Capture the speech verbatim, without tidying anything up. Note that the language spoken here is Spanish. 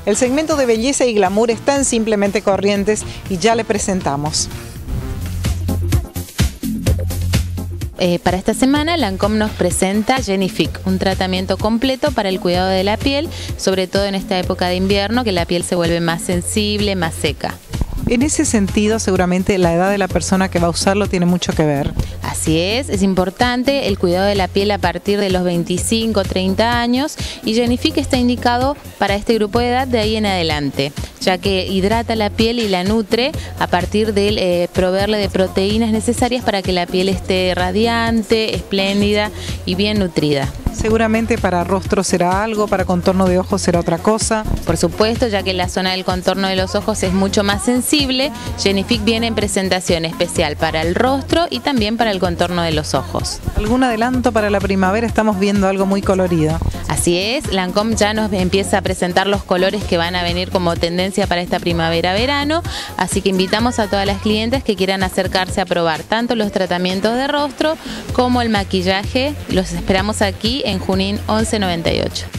El segmento de belleza y glamour está en Simplemente Corrientes y ya le presentamos. Eh, para esta semana, Lancôme nos presenta Genifique, un tratamiento completo para el cuidado de la piel, sobre todo en esta época de invierno, que la piel se vuelve más sensible, más seca. En ese sentido, seguramente la edad de la persona que va a usarlo tiene mucho que ver. Así es, es importante el cuidado de la piel a partir de los veinticinco, treinta años, y Genifique está indicado para este grupo de edad de ahí en adelante, ya que hidrata la piel y la nutre a partir de eh, proveerle de proteínas necesarias para que la piel esté radiante, espléndida y bien nutrida. Seguramente para rostro será algo, para contorno de ojos será otra cosa. Por supuesto, ya que la zona del contorno de los ojos es mucho más sensible, Genifique viene en presentación especial para el rostro y también para el contorno de los ojos. ¿Algún adelanto para la primavera? Estamos viendo algo muy colorido. Así es, Lancôme ya nos empieza a presentar los colores que van a venir como tendencia para esta primavera-verano, así que invitamos a todas las clientes que quieran acercarse a probar tanto los tratamientos de rostro como el maquillaje. Los esperamos aquí en Junín once noventa y ocho.